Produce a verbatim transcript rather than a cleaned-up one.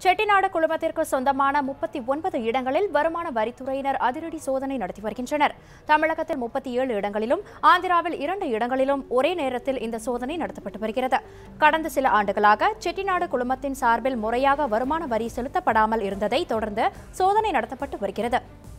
செட்டிநாடு குழுமத்திற்கு சொந்தமான முப்பத்தி ஒன்பது இடங்களில் வருமான வரித்துறையினர் அதிரடி சோதனை நடத்தி வருகின்றனர். தமிழகத்தில் முப்பத்தி ஏழு இடங்களிலும் ஆந்திராவில் இரண்டு இடங்களிலும் ஒரே நேரத்தில் இந்த சோதனை நடத்தப்பட்டு வருகிறது. கடந்த சில ஆண்டுகளாக செட்டிநாடு குழுமத்தின் சார்பில் முறையாக வருமான வரி செலுத்தப்படாமல் இருந்ததை தொடர்ந்து சோதனை நடத்தப்பட்டு வருகிறது.